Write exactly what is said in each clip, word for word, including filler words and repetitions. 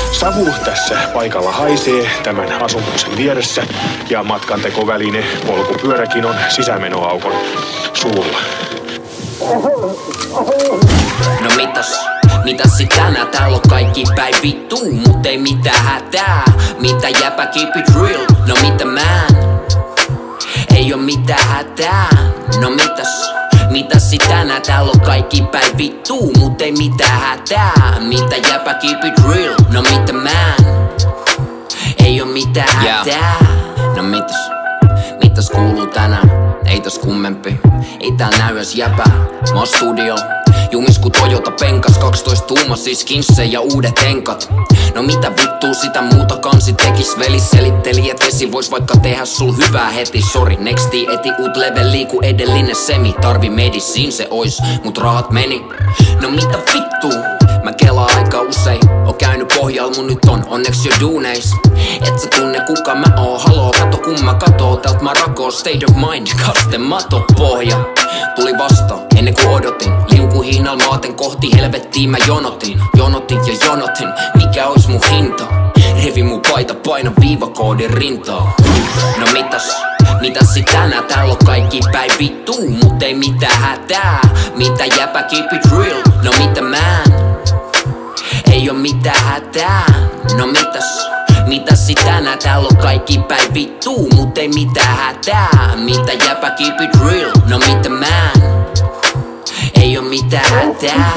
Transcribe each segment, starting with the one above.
Savu tässä paikalla haisee tämän asumuksen vieressä ja matkantekoväline polkupyöräkin on sisämenoaukon suulla. No mitäs? Mitäs sit tänään? Täällä on kaikki päin vittuu, mut ei mitään hätää. Mitä jäpä, keep it real? No mitä man? Ei oo mitään hätää. No mitäs? Mitäs sit tänään? Täällä on kaikki päin vittuu, mut ei mitään hätää. Mitä jäpä, keep it real? No mitä man? Ei oo mitään hätää. No mitäs? Mitäs kuuluu tänään? Ei tos kummempi, ei tääl näy ees jäpää. Mä oon studio, jumis ku Toyota penkas, kaksitoista tuumaisia skinssejä ja uudet enkat. No mitä vittuu sitä muuta kansi tekis, veli selitteli et vesi vois vaikka tehdä sul hyvää heti. Sori, nexti eti uut leveli ku edellinen semi. Tarvi medisiin se ois, mut rahat meni. No mitä vittuu? Mä kelaan aika usein, oon käynyt pohjal mun nyt on onneks jo duuneis. Et sä tunne kuka mä oon, haloo kato kun mä katoo. Tält mä rakoo state of mind, kaste mato pohja. Tuli vasta ennen kuin odotin, liukuhihnal maaten kohti helvettiin mä jonotin. Jonotin ja jonotin, mikä ois mun hinta? Revi mun paita, paina viivakoodin rintaa. No mitäs? Mitäs sit tänään? Täällä on kaikki päin vittuu, mut ei mitään hätää. Mitä jäpä, keep it real? No mitä man? Ei oo mitään hätää. No mitäs? Mitäs sit tänään? Täällä on kaikki päin vittuu, mut ei mitään hätää. Mitä jäpä, keep it real? No mitä man? Ei oo mitään hätää.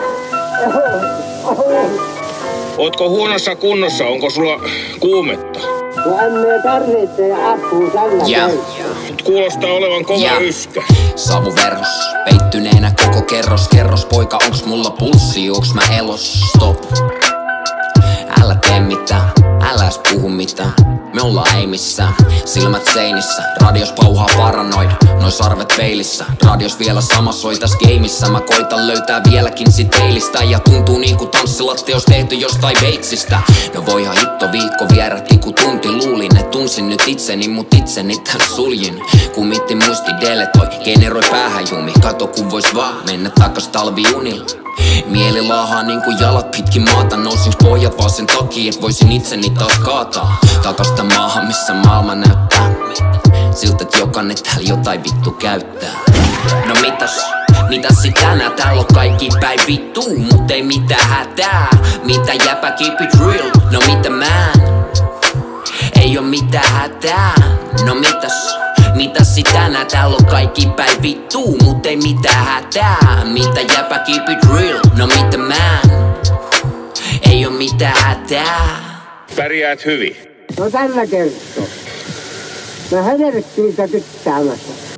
Ootko huonossa kunnossa? Onko sulla kuumetta? No emme tarvitse apua tällä yeah. Mut kuulostaa olevan kova yeah. yskä. Savuverhos, peittyneenä koko kerros. Kerros poika, onks mulla pulssi, onks mä elos? Stop. Älä tee mitään, älä ees puhu mitään. Me ollaan ei missään, silmät seinissä. Radios pauhaa paranoida, noi sarvet peilissä. Radios vielä sama soi täs gameissa. Mä koitan löytää vieläkin sit eilistä. Ja tuntuu niinku tanssilatteos tehty jostain veitsistä. No voihan hitto viikko vierähti ku tunti luulin. Et tunsin nyt itseni, mut itseni tän suljin. Kun mitti muisti deletoi, generoi päähän jumi. Kato kun vois vaan mennä takas talviunilla. Mieli laahaa niinku jalat pitkin maata. Nousin pohjat vaan sen takia, et voisin itseni taas kaataa. Takasta maahan, missä maailma näyttää siltä, et jokainen täällä jotain vittu käyttää. No mitäs? Mitäs sit tänään? Täällä on kaikki päin vittuu, mut ei mitään hätää. Mitä jäpä, keep it real? No mitä man? Ei oo mitään hätää. No mitäs? Mitäs sit tänään? Täällä on kaikki päin vittuu, mut ei mitään hätää. Mitä jäpä, keep it real? No mitä man? Ei oo mitään hätää. Pärjäät hyvin. No tällä kertoo. Mä hänerät siitä kyttäämässä.